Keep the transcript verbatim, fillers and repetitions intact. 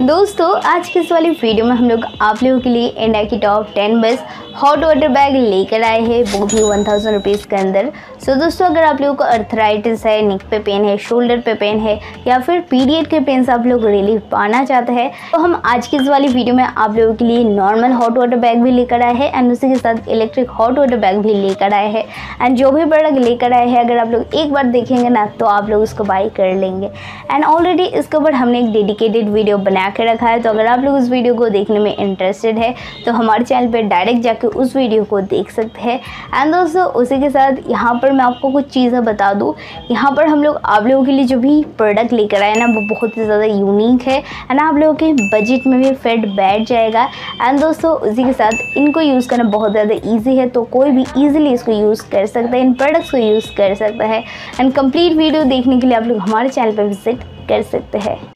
दोस्तों आज की इस वाली वीडियो में हम लोग आप लोगों के लिए इंडिया की top ten best hot water bag लेकर आए हैं, वो भी वन थाउजेंड रुपीज़ के अंदर। सो so, दोस्तों अगर आप लोगों को अर्थराइटिस है, नेक पे पेन है, शोल्डर पे पेन है या फिर पीरियड के पेन से आप लोग रिलीफ पाना चाहते हैं तो हम आज की इस वाली वीडियो में आप लोगों के लिए नॉर्मल हॉट वाटर बैग भी लेकर आए हैं एंड उसी के साथ इलेक्ट्रिक हॉट वाटर बैग भी लेकर आए हैं। एंड जो भी प्रोडक्ट लेकर आए हैं अगर आप लोग एक बार देखेंगे ना तो आप लोग उसको बाई कर लेंगे। एंड ऑलरेडी इसके ऊपर हमने एक डेडिकेटेड वीडियो बना के रखा है, तो अगर आप लोग उस वीडियो को देखने में इंटरेस्टेड है तो हमारे चैनल पर डायरेक्ट जाकर उस वीडियो को देख सकते हैं। एंड दोस्तों उसी के साथ यहाँ पर मैं आपको कुछ चीज़ें बता दूँ, यहाँ पर हम लोग आप लोगों के लिए जो भी प्रोडक्ट लेकर आए ना वो बहुत ही ज़्यादा यूनिक है एंड आप लोगों के बजट में भी फिट बैठ जाएगा। एंड दोस्तों उसी के साथ इनको यूज़ करना बहुत ज़्यादा ईजी है, तो कोई भी ईजिली इसको यूज़ कर सकता है, इन प्रोडक्ट्स को यूज़ कर सकता है। एंड कंप्लीट वीडियो देखने के लिए आप लोग हमारे चैनल पर विजिट कर सकते हैं।